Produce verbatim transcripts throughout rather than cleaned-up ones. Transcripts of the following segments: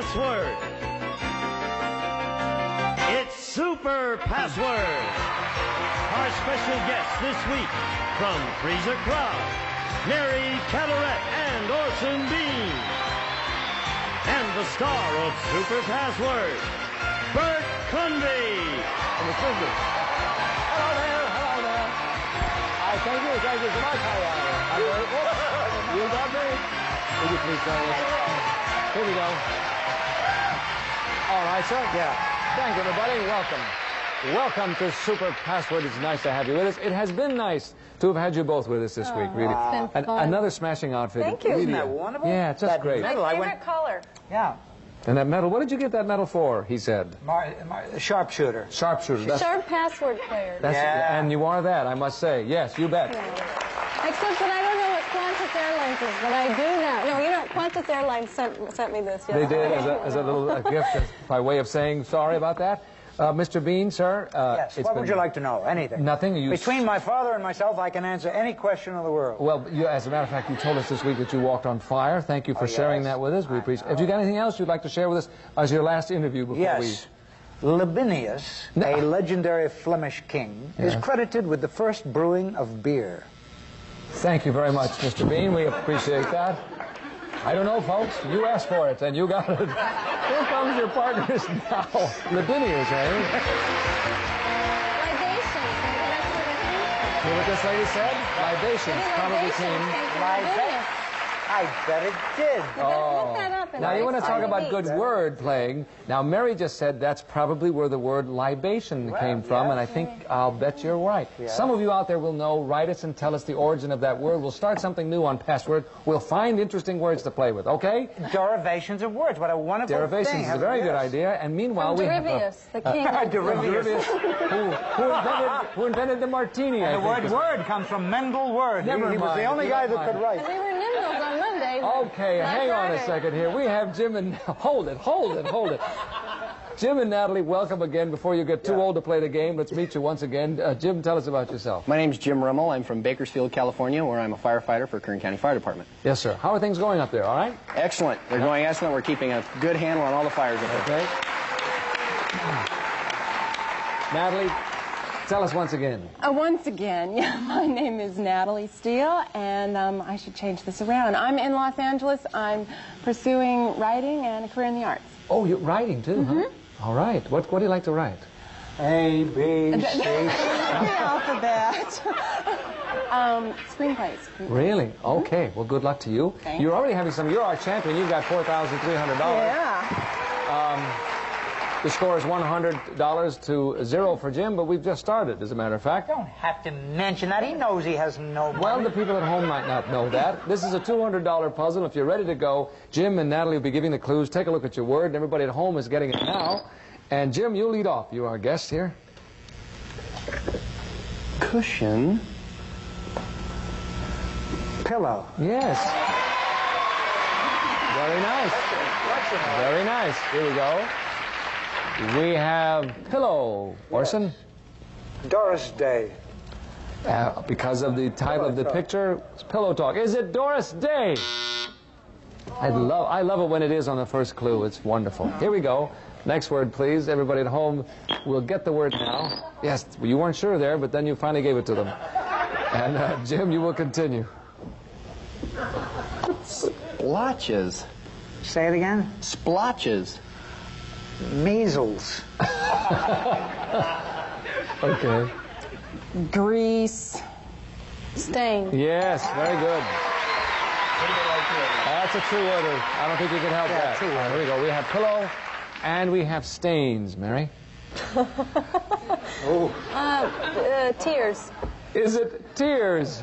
Password. It's Super Password. Our special guests this week from Freezer Crowd, Mary Calorette and Orson Bean. And the star of Super Password, Bert Convy. Hello there, hello there. I thank you, thank you so much. I, uh, I'm very, oh, you got me. Will you please join us? Here we go. All right, sir. Yeah. Thank you, everybody. Welcome. Welcome to Super Password. It's nice to have you with us. It has been nice to have had you both with us this oh, week, really. It's been An fun. Another smashing outfit. Thank you. Really. Isn't that wonderful? Yeah, just that great. Medal, My I favorite went, color. yeah. And that medal, what did you get that medal for, he said? Mar, Mar, sharpshooter. Sharpshooter. That's, Sharp password player. that's, Yeah. And you are that, I must say. Yes, you bet. Yeah. Except that I don't know what Qantas Airlines is, but I do now. No, you know, Qantas Airlines sent, sent me this. Yes. They did, as a, as a little uh, gift, uh, by way of saying sorry about that. Uh, Mister Bean, sir. Uh, Yes, it's what been would you like to know? Anything. Nothing. You Between my father and myself, I can answer any question in the world. Well, you, as a matter of fact, you told us this week that you walked on fire. Thank you for Oh, sharing yes. that with us. We I appreciate it. know. Have you got anything else you'd like to share with us as your last interview before Yes. Libinius, No. a legendary Flemish king, is Yeah. credited with the first brewing of beer. we... Thank you very much, Mister Bean. We appreciate that. I don't know, folks. You asked for it, and you got it. Here comes your partners now. Libinius, eh? Libation. Maybe that's what it is. Hear what this lady said? Libations Maybe probably libation came... came from Libation. Libinius. I bet it did. Oh. Look that up and Now, you want to it's talk on about the good beat. word playing. Now, Mary just said that's probably where the word libation Well, came from, yes. and I think I'll bet you're right. Yes. Some of you out there will know. Write us and tell us the origin of that word. We'll start something new on Password. We'll find interesting words to play with, okay? Derivations of words. What a wonderful Derivations thing. is a very good Yes. idea, and meanwhile From we have... Derivius, a- the king of... Derivius. who, who, invented, who invented the martini, I And the think. word word comes from Mendel Word. He, Never he was the mind. only You guy don't that mind. could write. And we were nimbles on Monday. Okay, not hang on a Friday. second here. We have Jim and... Hold it, hold it, hold it. Jim and Natalie, welcome again. Before you get too Yeah. old to play the game, let's meet you once again. Uh, Jim, tell us about yourself. My name's Jim Rimmel. I'm from Bakersfield, California, where I'm a firefighter for Kern County Fire Department. Yes, sir. How are things going up there, all right? Excellent. They're going excellent. We're keeping a good handle on all the fires up there. Okay. Natalie, tell us once again. Uh, once again, yeah, my name is Natalie Steele, and um, I should change this around. I'm in Los Angeles. I'm pursuing writing and a career in the arts. Oh, you're writing, too, huh? All right. What, what do you like to write? A, B, C. The alphabet. um, screenplays. Really? Okay. Well, good luck to you. Thanks. You're already having some... You're our champion. You've got four thousand three hundred dollars. Yeah. The score is one hundred dollars to zero for Jim, but we've just started, as a matter of fact. Don't have to mention that. He knows he has no money. Well, the people at home might not know that. This is a two hundred dollar puzzle. If you're ready to go, Jim and Natalie will be giving the clues. Take a look at your word, and everybody at home is getting it now. And Jim, you lead off. You are our guest here. Cushion. Pillow. Yes. Very nice. Very nice. Here we go. We have pillow. Orson? Doris Day. Uh, because of the title of the picture, it's Pillow Talk. Is it Doris Day? I love, I love it when it is on the first clue. It's wonderful. Here we go. Next word, please. Everybody at home will get the word now. Yes, you weren't sure there, but then you finally gave it to them. And uh, Jim, you will continue. Splotches. Say it again. Splotches. Measles. Okay. Grease. Stain. Yes, very good. That's a true order. I don't think you can help Yeah, that. true All right, order. here we go. We have pillow, and we have stains. Mary? Oh. Uh, uh, tears. Is it tears?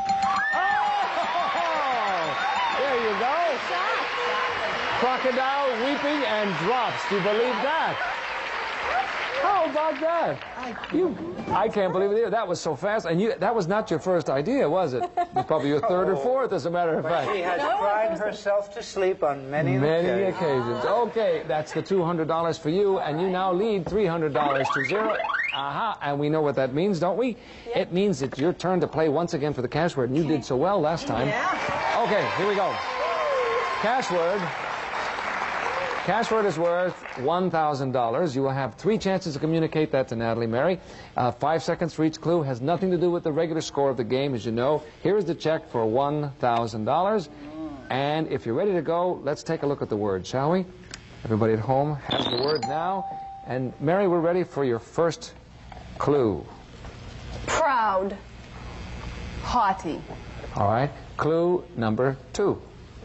Oh! There you go. Crocodile weeping and drops. Do you believe that? How about that? You, I can't believe it either. That was so fast. And you, that was not your first idea, was it? It was probably your third or fourth, as a matter of fact. She has cried herself to sleep on many an Many occasion. occasions. Okay, that's the two hundred dollars for you, and you now lead three hundred dollars to zero. Aha, and we know what that means, don't we? It means it's your turn to play once again for the cash word, and you did so well last time. Yeah. Okay, here we go. Cash word. cash word is worth one thousand dollars. You will have three chances to communicate that to Natalie Mary. Uh, five seconds for each clue. Has nothing to do with the regular score of the game, as you know. Here is the check for one thousand dollars. And if you're ready to go, let's take a look at the word, shall we? Everybody at home has the word now. And Mary, we're ready for your first clue. Proud. Haughty. All right. Clue number two.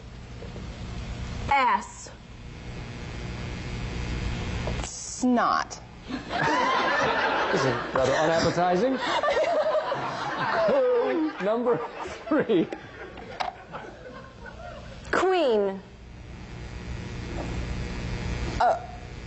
Ass. Snot. This is rather unappetizing. Clue number three. Queen. Uh,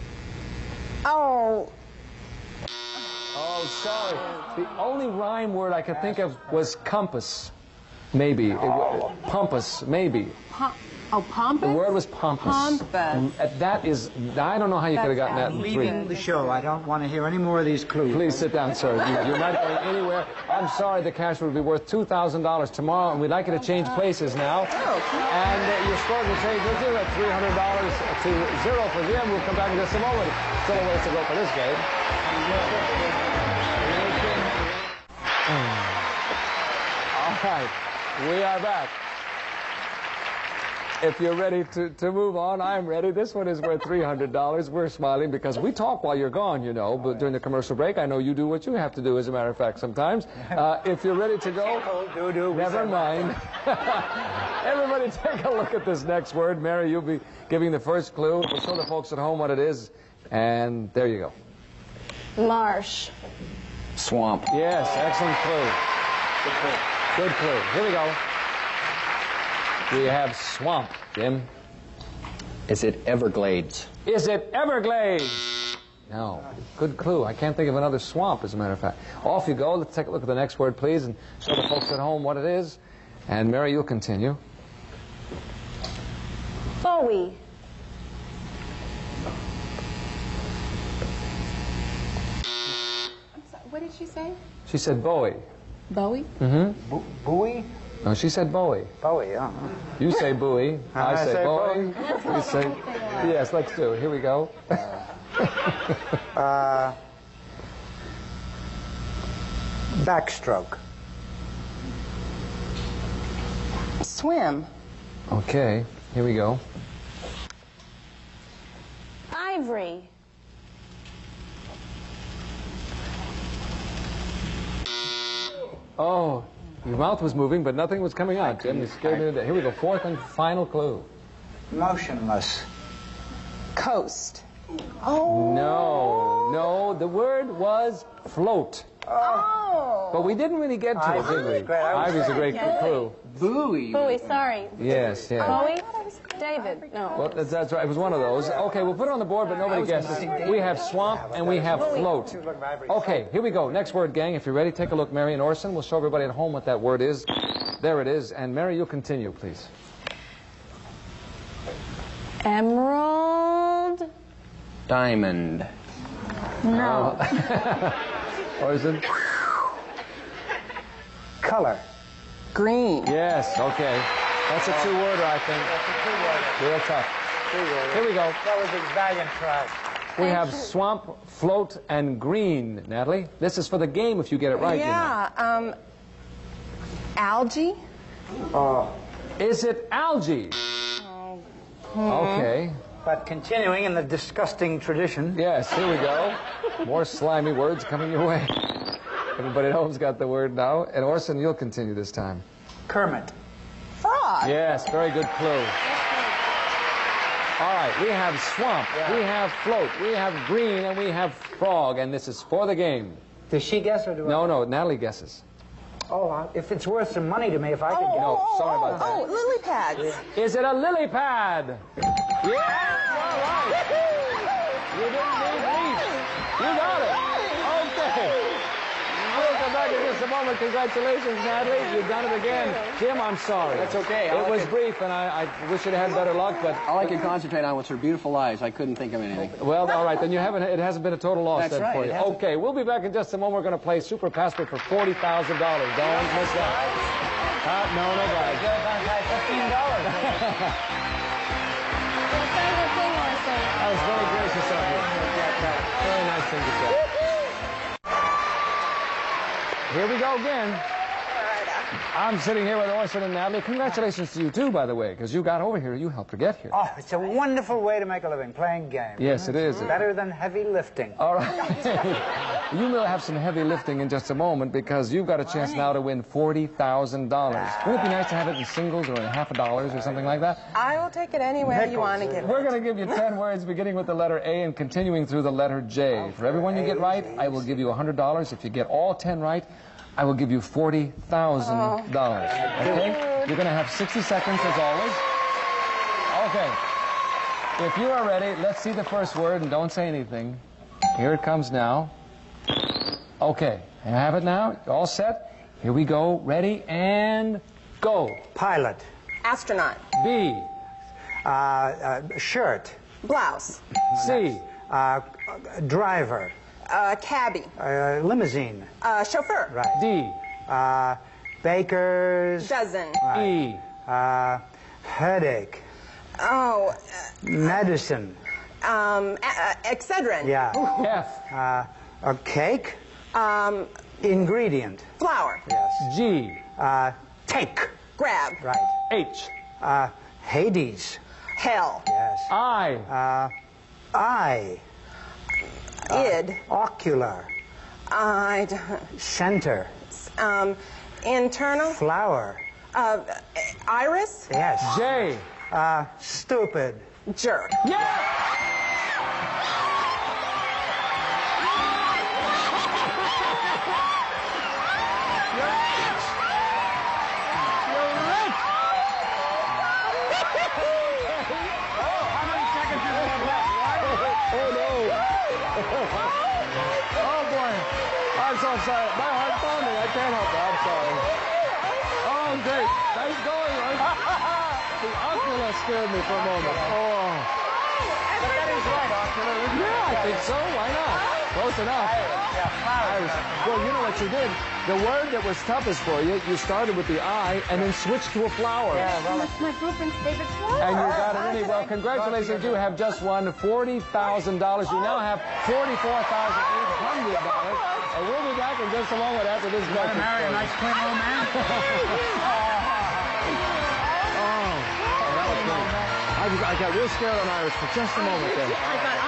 oh. Oh, sorry. The only rhyme word I could think of was compass. Maybe. It wa- pompous, maybe. Pom oh, pompous? The word was pompous. Pompous. Mm, uh, That is, I don't know how you could have gotten that in Leaving three. the show. I don't want to hear any more of these clues. Please sit down, sir. You, you're not going anywhere. I'm sorry, the cash would be worth two thousand dollars tomorrow, and we'd like you to change places now. And uh, your score will change with you at three hundred dollars to zero for Jim. We'll come back in just a moment. Still a ways to go for this game. All right, we are back. If you're ready to, to move on, I'm ready. This one is worth three hundred dollars. We're smiling because we talk while you're gone, you know, but during the commercial break, I know you do what you have to do, as a matter of fact, sometimes. Uh, if you're ready to go, Do, do, never mind. Everybody take a look at this next word. Mary, you'll be giving the first clue. We'll show the folks at home what it is, and there you go. Marsh. Swamp. Yes, excellent clue. Good clue. Good clue. Here we go. We have swamp, Jim. Is it Everglades? Is it Everglades? No. Good clue. I can't think of another swamp, as a matter of fact. Off you go. Let's take a look at the next word, please, and show the folks at home what it is. And Mary, you'll continue. Bowie. I'm sorry, what did she say? She said Bowie. Bowie? Mm-hmm. Bo- Bowie? No, she said Bowie. Bowie, yeah. You say Bowie. I, I say, say Bowie. You say... Yes, let's do it. Here we go. Uh, backstroke. Swim. Okay, here we go. Ivory. Oh, your mouth was moving, but nothing was coming out, Jim. You scared me to death. Here we go. Fourth and final clue. Motionless. Coast. No, no, the word was float. Oh. But we didn't really get to it, did we? Great. I was Ivy's a great clue. Buoy. Bowie, sorry. Yes, yes. Bowie? David. No. Well, that's, that's right. It was one of those. Okay, we'll put it on the board, but nobody guesses. We have swamp and we have float. Okay, here we go. Next word, gang. If you're ready, take a look. Mary and Orson. We'll show everybody at home what that word is. There it is. And Mary, you'll continue, please. Emerald. Diamond. No. Orson? Color. Green. Yes, okay. That's a two-worder, I think. That's a two-worder. Real tough. Two-worder. Here we go. That was a valiant try. We have swamp, float, and green, Natalie. This is for the game if you get it right. Yeah. Um, algae. Oh. Is it algae? Okay. But continuing in the disgusting tradition. Yes, here we go. More slimy words coming your way. Everybody at home's got the word now. And Orson, you'll continue this time. Kermit. Frog. Yes, very good clue. All right, we have swamp, we have float, we have green, and we have frog. And this is for the game. Does she guess or do I? No, no, Natalie guesses. Oh, uh, if it's worth some money to me, if I could get No, sorry about that. Oh, lily pads. Is it a lily pad? Yes, all right. You didn't need leaves. You got it. Okay. We'll come back in just a moment. Congratulations, Natalie. You've done it again. Jim, I'm sorry. That's okay. All It I was could- brief, and I, I wish you'd had better luck, but... All I could concentrate on was her beautiful eyes. I couldn't think of anything. Well, all right, then you haven't. It hasn't been a total loss That's then right, for it you. hasn't. Okay, we'll be back in just a moment. We're going to play Super Passport for forty thousand dollars. Don't miss that. Uh, no, no, guys. fifteen dollars. Well, thank you thing, Orson. That was very gracious of you. Very nice thing to say. Here we go again. I'm sitting here with Orson and Natalie. Congratulations to you, too, by the way, because you got over here. You helped her get here. Oh, it's a wonderful way to make a living, playing games. Yes, it is. Better than heavy lifting. All right. You will have some heavy lifting in just a moment because you've got a chance now to win forty thousand dollars. Wouldn't it be nice to have it in singles or in half a dollars or something like that? I will take it anywhere you want to give it. We're going to give you ten words beginning with the letter A and continuing through the letter J. For every one you get right, I will give you one hundred dollars. If you get all ten right, I will give you forty thousand dollars. Okay? You're going to have sixty seconds as always. Okay. If you are ready, let's see the first word and don't say anything. Here it comes now. Okay. I have it now. All set? Here we go. Ready and go. Pilot. Astronaut. B. Uh, uh, shirt. Blouse. C. Uh, driver. Uh, cabbie. Uh, limousine. Uh, chauffeur. Right. D. Uh, baker's. Dozen. E. Uh, headache. Oh, Medicine. um, uh, Excedrin. Yeah. F. Uh, a cake. Um, Ingredient. flour. Yes. G. Uh, take. Grab. Right. H. Uh, Hades. Hell. Yes. I. Uh, eye. Id. Ocular. I don't- Center. um, internal. Flower. Uh, iris. Yes. J. Uh, stupid. Jerk. Yeah! Oh, boy. I'm so sorry. My heart's pounding. I can't help it. I'm sorry. Oh, great. Nice going. The oculus scared me for a moment. Oh. But that is right, Ocular. Yeah, I think so. Why not? Close enough. Iris. Well, you know what you did? The word that was toughest for you, you started with the I and then switched to a flower. Yeah, well, That's my boyfriend's favorite flower. And you got it really well. Congratulations. You have just won forty thousand dollars. You now have forty-four thousand eight hundred dollars. And we'll be back in just a moment after this want to message. marry a nice clean old man? Oh, that was good. I, was, I got real scared on Iris for just a moment there.